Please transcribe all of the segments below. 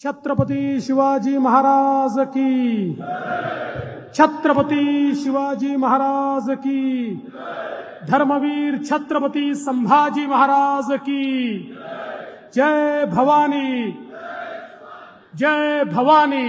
छत्रपती शिवाजी महाराज की, छत्रपती शिवाजी महाराज की, धर्मवीर छत्रपती संभाजी महाराज की, जय भवानी, जय भवानी।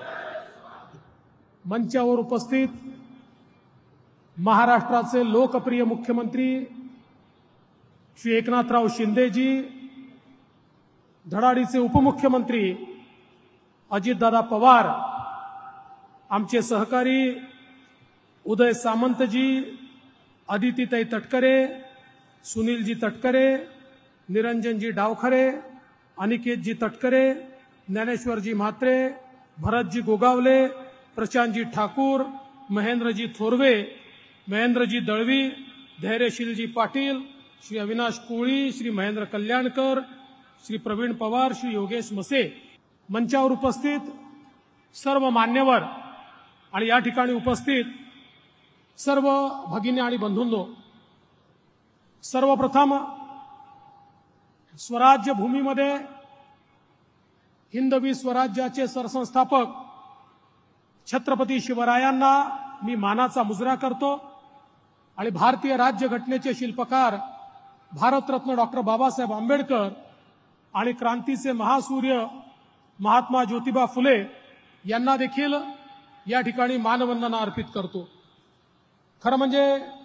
मंचावर उपस्थित महाराष्ट्राचे लोकप्रिय मुख्यमंत्री श्री एकनाथराव शिंदेजी, धडाडीचे उपमुख्यमंत्री अजितदादा पवार, आमचे सहकारी उदय सामंतजी, अदितीताई तटकरे, सुनीलजी तटकरे, निरंजनजी डावखरे, अनिकेतजी तटकरे, ज्ञानेश्वरजी म्हात्रे, भरतजी गोगावले, प्रशांतजी ठाकूर, महेंद्रजी थोरवे, महेंद्रजी दळवी, धैर्यशीलजी पाटील, श्री अविनाश कोळी, श्री महेंद्र कल्याणकर, श्री प्रवीण पवार, श्री योगेश मसे, मंचावर उपस्थित सर्व मान्यवर आणि या ठिकाणी उपस्थित सर्व भगिनी आणि बंधूंनो, सर्वप्रथम स्वराज्य भूमीमध्ये हिंदवी स्वराज्याचे सरसंस्थापक छत्रपती शिवरायांना मी मानाचा मुजरा करतो आणि भारतीय राज्यघटनेचे शिल्पकार भारतरत्न डॉक्टर बाबासाहेब आंबेडकर आणि क्रांतीचे महासूर्य महात्मा ज्योतिबा फुले यांना देखील या ठिकाणी मानवंदना अर्पित करतो। खरं म्हणजे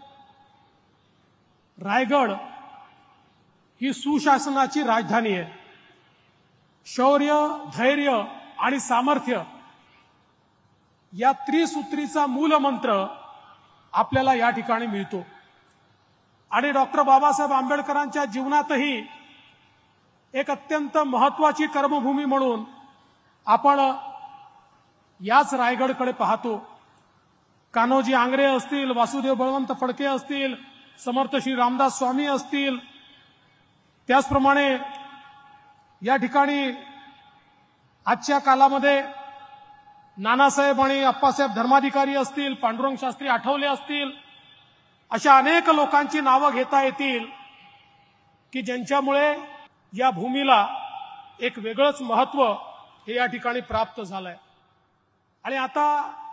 रायगड ही सुशासनाची राजधानी आहे। शौर्य, धैर्य आणि सामर्थ्य या त्रिसूत्रीचा मूलमंत्र आपल्याला या ठिकाणी मिळतो आणि डॉक्टर बाबासाहेब आंबेडकरांच्या जीवनातही एक अत्यंत महत्वाची कर्मभूमी म्हणून आपण याच रायगडकडे पाहतो। कान्होजी आंग्रे असतील, वासुदेव बळवंत फडके असतील, समर्थ श्री रामदास स्वामी असतील, त्याचप्रमाणे या ठिकाणी आजच्या कालामध्ये नानासाहेब आणि अप्पासाहेब धर्माधिकारी असतील, पांडुरंग शास्त्री आठवले असतील, अशा अनेक लोकांची नावं घेता येतील की ज्यांच्यामुळे या भूमीला एक वेगळंच महत्व हे या ठिकाणी प्राप्त झालंय। आणि आता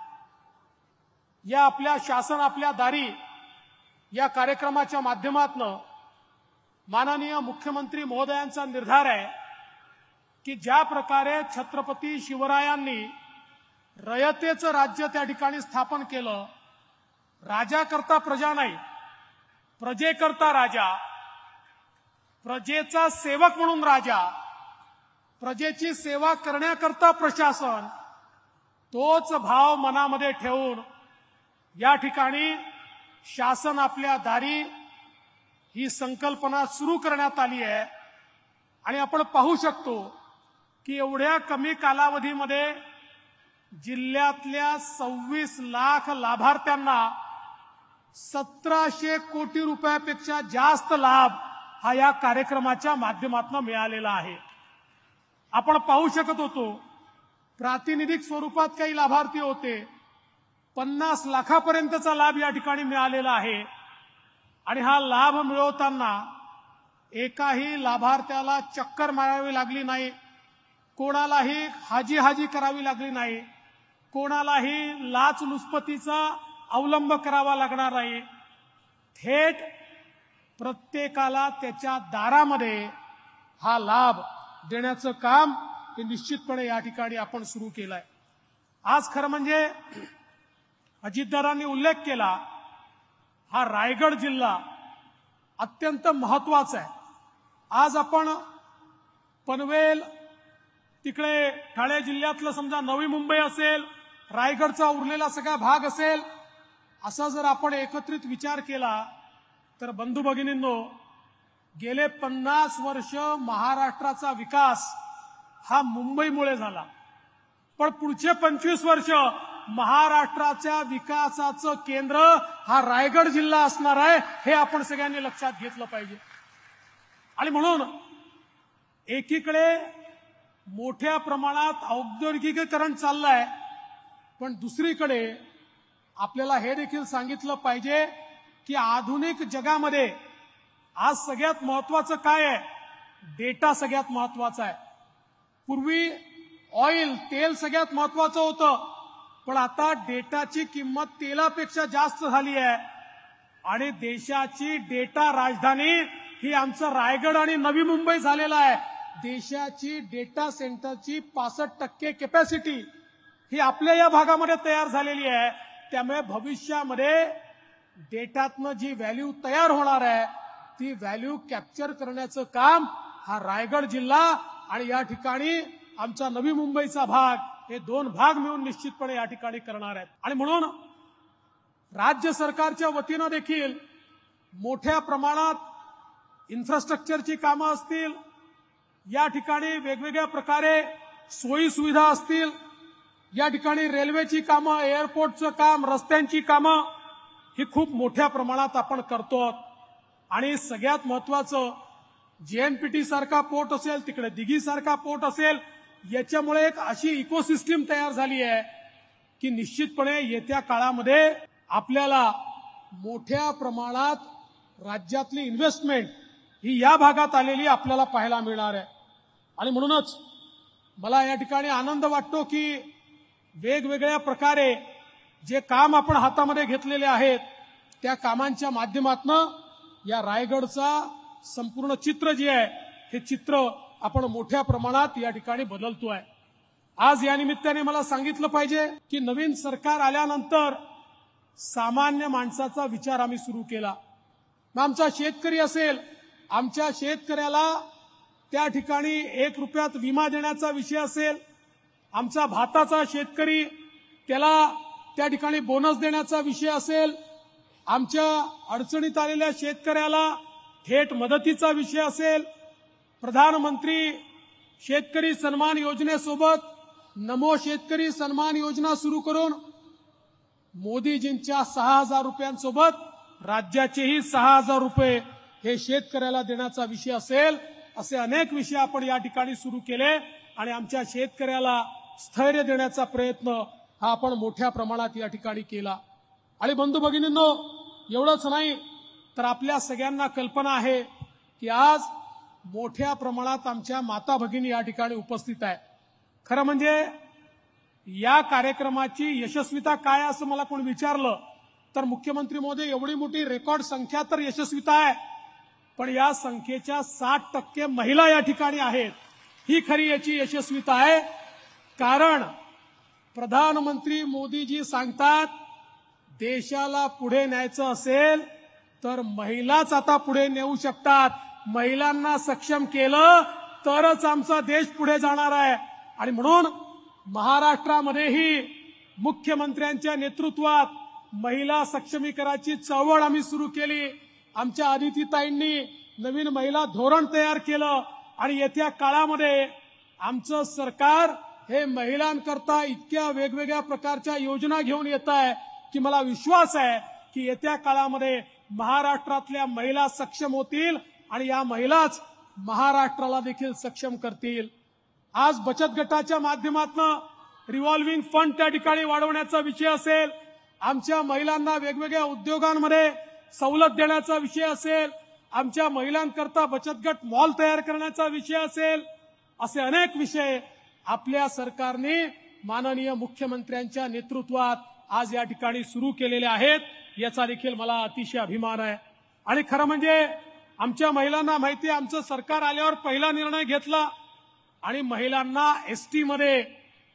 या आपल्या शासन आपल्या दारी या कार्यक्रमाच्या माध्यमातून माननीय मुख्यमंत्री महोदयांचा निर्धार आहे की ज्या प्रकारे छत्रपती शिवरायांनी रयतेचं राज्य त्या ठिकाणी स्थापन केलं, राजा करता प्रजा नाही, प्रजेकरता राजा, प्रजेचा सेवक म्हणून राजा, प्रजेची सेवा करण्याकरता प्रशासन, तोच भाव मनामध्ये ठेवून या ठिकाणी शासन आपल्या दारी ही संकल्पना सुरू करण्यात आली आहे। आणि आपण पाहू शकतो की एवढ्या कमी कालावधीमध्ये जिल्ह्यातल्या 26 लाख लाभार्थ्यांना 1700 कोटी रुपयापेक्षा जास्त लाभ हा या कार्यक्रमाच्या माध्यमातून मिळालेला आहे। आपण पाहू शकत होतो प्रातिनिधिक स्वरूपात काही लाभार्थी होते, 50 लाखापर्यंतचा लाभ या ठिकाणी मिळालेला आहे। आणि हा लाभ मिळवताना एकाही लाभार्थ्याला चक्कर मारावी लागली नाही, कोणालाही हाजी हाजी करावी लागली नाही, कोणालाही लाचलुचपतीचा अवलंब करावा लागणार नाही। थेट प्रत्येकाला त्याच्या दारामध्ये हा लाभ देण्याचं काम हे निश्चितपणे या ठिकाणी आपण सुरू केलंय। आज खरं म्हणजे अजितदादांनी उल्लेख केला, हा रायगड जिल्हा अत्यंत महत्वाचा आहे। आज आपण पनवेल, तिकडे ठाणे जिल्ह्यातलं समजा नवी मुंबई असेल, रायगडचा उरलेला सगळा भाग असेल, असा जर आपण एकत्रित विचार केला तर बंधू भगिनींनो, गेले 50 वर्ष महाराष्ट्राचा विकास हा मुंबईमुळे झाला, पण पुढचे 25 वर्ष महाराष्ट्राच्या विकासाचं केंद्र हा रायगड जिल्हा असणार आहे, हे आपण सगळ्यांनी लक्षात घेतलं पाहिजे। आणि म्हणून एकीकडे मोठ्या प्रमाणात औद्योगिकीकरण चाललंय, पण दुसरीकडे आपल्याला हे देखील सांगितलं पाहिजे की आधुनिक जगामध्ये आज सगळ्यात महत्वाचं काय आहे? डेटा सगळ्यात महत्वाचा आहे। पूर्वी ऑइल तेल सगळ्यात महत्वाचं होतं, पण आता डेटाची किंमत तेलापेक्षा जास्त झाली आहे आणि देशाची डेटा राजधानी ही आमचं रायगड आणि नवी मुंबई झालेला आहे. देशाची डेटा सेंटरची 65% कॅपॅसिटी ही आपल्या या भागामध्ये तयार झालेली आहे. त्यामुळे भविष्यामध्ये डेटातनं जी व्हॅल्यू तयार होणार आहे ती व्हॅल्यू कॅप्चर करण्याचं काम हा रायगड जिल्हा आणि या ठिकाणी आमचा नवी मुंबईचा भाग, हे दोन भाग मिळून निश्चितपणे या ठिकाणी करणार आहेत. आणि म्हणून राज्य सरकारच्या वतीनं देखील मोठ्या प्रमाणात इन्फ्रास्ट्रक्चरची कामं असतील, या ठिकाणी वेगवेगळ्या प्रकारे सोयी सुविधा असतील, या ठिकाणी रेल्वेची कामं, एअरपोर्टचं काम, रस्त्यांची कामं ही खूप मोठ्या प्रमाणात आपण करतो. आणि सगळ्यात महत्वाचं JNPT सारखा पोर्ट असेल, तिकडे दिघी सारखा पोर्ट असेल, याच्यामुळे एक अशी इकोसिस्टीम तयार झाली आहे की निश्चितपणे येत्या काळामध्ये आपल्याला मोठ्या प्रमाणात राज्यातली इन्व्हेस्टमेंट ही या भागात आलेली आपल्याला पाहायला मिळणार आहे. आणि म्हणूनच मला या ठिकाणी आनंद वाटतो की वेगवेगळ्या प्रकारे जे काम आपण हातामध्ये घेतलेले आहेत त्या कामांच्या माध्यमातून या रायगडचा संपूर्ण चित्र जे आहे हे चित्र आपण मोठ्या प्रमाणात या ठिकाणी बदलतोय. आज या निमित्ताने मला सांगितलं पाहिजे की नवीन सरकार आल्यानंतर सामान्य माणसाचा विचार आम्ही सुरू केला. मग आमचा शेतकरी असेल, आमच्या शेतकऱ्याला त्या ठिकाणी 1 रुपयात विमा देण्याचा विषय असेल, आमचा भाताचा शेतकरी त्याला त्या ठिकाणी बोनस देण्याचा विषय असेल, आमच्या अडचणीत आलेल्या शेतकऱ्याला थेट मदतीचा विषय असेल, प्रधानमंत्री शेतकरी सन्मान योजनेसोबत नमो शेतकरी सन्मान योजना सुरू करून मोदीजींच्या 6,000 रुपयांसोबत राज्याचेही 6,000 रुपये हे शेतकऱ्याला देण्याचा विषय असेल, असे अनेक विषय आपण या ठिकाणी सुरू केले आणि आमच्या शेतकऱ्याला स्थैर्य देण्याचा प्रयत्न हा आपण मोठ्या प्रमाणात या ठिकाणी केला. आणि बंधू भगिनींनो, एवढंच नाही तर आपल्या सगळ्यांना कल्पना आहे की आज मोठ्या प्रमाणात आमच्या माता भगिनी या ठिकाणी उपस्थित आहे. खरं म्हणजे या कार्यक्रमाची यशस्वीता काय असं मला कोण विचारलं तर मुख्यमंत्री महोदय, एवढी मोठी रेकॉर्ड संख्या तर यशस्वीता आहे, पण या संख्येच्या 60% महिला या ठिकाणी आहेत. ही खरी याची यशस्वीता आहे. कारण प्रधानमंत्री मोदीजी सांगतात देशाला पुढे न्यायचं असेल तर महिलाच आता पुढे नेऊ शकतात. महिलांना सक्षम केलं तरच आमचा देश पुढे जाणार आहे. आणि म्हणून महाराष्ट्रामध्येही मुख्यमंत्र्यांच्या नेतृत्वात महिला सक्षमीकरणाची चळवळ आम्ही सुरू केली. आमच्या अदितीताईंनी नवीन महिला धोरण तयार केलं आणि येत्या काळामध्ये आमचं सरकार हे महिलांकरता इतक्या वेगवेगळ्या प्रकारच्या योजना घेऊन येत आहे की मला विश्वास आहे की येत्या काळामध्ये महाराष्ट्रातल्या महिला सक्षम होतील आणि या महिलाच महाराष्ट्राला देखील सक्षम करतील. आज बचत गटाच्या माध्यमातून रिव्हॉल्विंग फंड त्या ठिकाणी वाढवण्याचा विषय असेल, आमच्या महिलांना वेगवेगळ्या उद्योगांमध्ये सवलत देण्याचा विषय असेल, आमच्या महिलांकरता बचत गट मॉल तयार करण्याचा विषय असेल, असे अनेक विषय आपल्या सरकारने माननीय मुख्यमंत्र्यांच्या नेतृत्वात आज या ठिकाणी सुरू केलेले आहेत. याचा देखील मला अतिशय अभिमान आहे. आणि खरं म्हणजे आमच्या महिलांना माहिती आहे, आमचं सरकार आल्यावर पहिला निर्णय घेतला आणि महिलांना एसटी मध्ये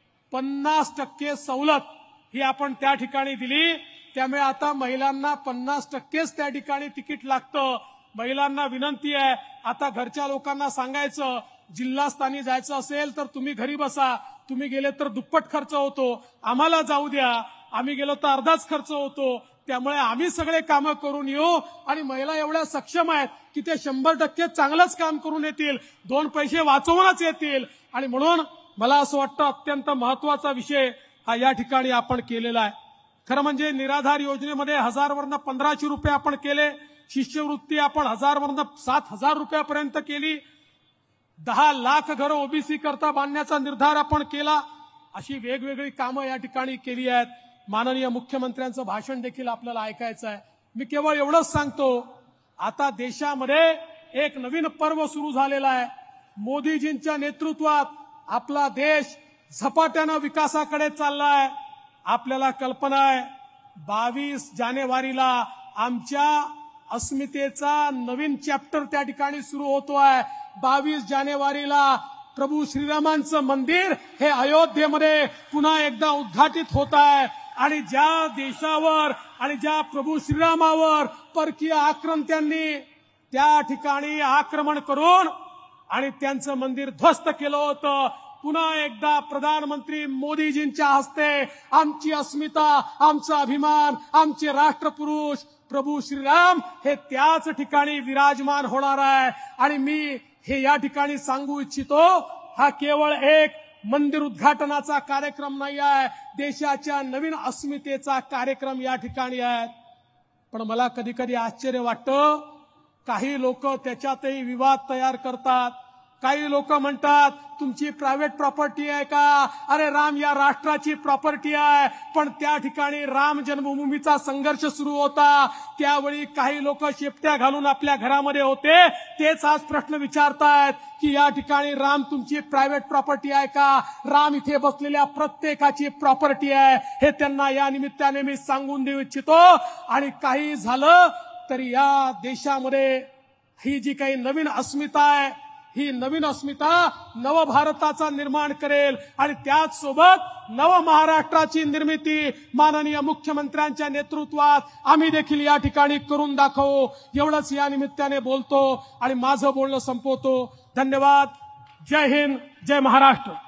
50% सवलत ही आपण त्या ठिकाणी दिली. त्यामुळे आता महिलांना 50%च त्या ठिकाणी तिकीट लागतं. महिलांना विनंती आहे, आता घरच्या लोकांना सांगायचं जिल्हास्थानी जायचं असेल तर तुम्ही घरी बसा, तुम्ही गेले तर दुप्पट खर्च होतो, आम्हाला जाऊ द्या, आम्ही गेलो तर अर्धाच खर्च होतो, त्यामुळे आम्ही सगळे कामं करून येऊ. आणि महिला एवढ्या सक्षम आहेत की ते 100% चांगलंच काम करून येतील, 2 पैसे वाचवूनच येतील. आणि म्हणून मला असं वाटतं अत्यंत महत्वाचा विषय हा या ठिकाणी आपण केलेला आहे. खरं म्हणजे निराधार योजनेमध्ये 1000 वरनं 1500 रुपये आपण केले, शिष्यवृत्ती आपण 1000 वरनं 7000 रुपयापर्यंत केली, 10 लाख घरं ओबीसी करता बांधण्याचा निर्धार आपण केला. अशी वेगवेगळी कामं या ठिकाणी केली आहेत. माननीय मुख्यमंत्र्यांचं भाषण देखील आपल्याला ऐकायचं आहे. मी केवळ एवढंच सांगतो, आता देशामध्ये एक नवीन पर्व सुरू झालेला आहे. मोदीजींच्या नेतृत्वात आपला देश झपाट्यानं विकासाकडे चाललाय। आपल्याला कल्पना आहे 22 जानेवारीला आमच्या अस्मितेचा नवीन चॅप्टर त्या ठिकाणी सुरू होतोय। 22 जानेवारीला प्रभू श्रीरामांचं मंदिर हे अयोध्येमध्ये पुन्हा एकदा उद्घाटित होत आहे आणि ज्या देशावर आणि ज्या प्रभू श्रीरामावर परकीय आक्रमत्यांनी त्या ठिकाणी आक्रमण करून आणि त्यांचं मंदिर ध्वस्त केलं होतं, पुन्हा एकदा प्रधानमंत्री मोदीजींच्या हस्ते आमची अस्मिता, आमचा अभिमान, आमचे राष्ट्रपुरुष प्रभू श्रीराम हे त्याच ठिकाणी विराजमान होणार आहे। आणि मी हे या ठिकाणी सांगू इच्छितो, हा केवळ एक मंदिर उद्घाटनाचा कार्यक्रम नाही आहे, देशाच्या नवीन अस्मितेचा कार्यक्रम या ठिकाणी आहे। पण मला कधी कधी आश्चर्य वाटतं, काही लोक त्याच्यातही विवाद तयार करतात। काही लोक म्हणतात तुमची प्रायव्हेट प्रॉपर्टी आहे का? अरे राम या राष्ट्राची प्रॉपर्टी आहे। पण त्या ठिकाणी राम जन्मभूमीचा संघर्ष सुरू होता, त्यावेळी काही लोक शेपट्या घालून आपल्या घरामध्ये होते, तेच आज प्रश्न विचारतायत की या ठिकाणी राम तुमची प्रायव्हेट प्रॉपर्टी आहे का? राम इथे बसलेल्या प्रत्येकाची प्रॉपर्टी आहे, हे त्यांना या निमित्ताने मी सांगून देऊ इच्छितो। आणि काही झालं तरी या देशामध्ये ही जी काही नवीन अस्मिता आहे, ही नवीन अस्मिता नव भारताचा निर्माण करेल आणि त्याच सोबत नव महाराष्ट्राची निर्मिती माननीय मुख्यमंत्र्यांच्या नेतृत्वात आम्ही देखील या ठिकाणी करून दाखवू, एवढंच या निमित्ताने बोलतो आणि माझं बोलणं संपवतो। धन्यवाद। जय हिंद, जय महाराष्ट्र।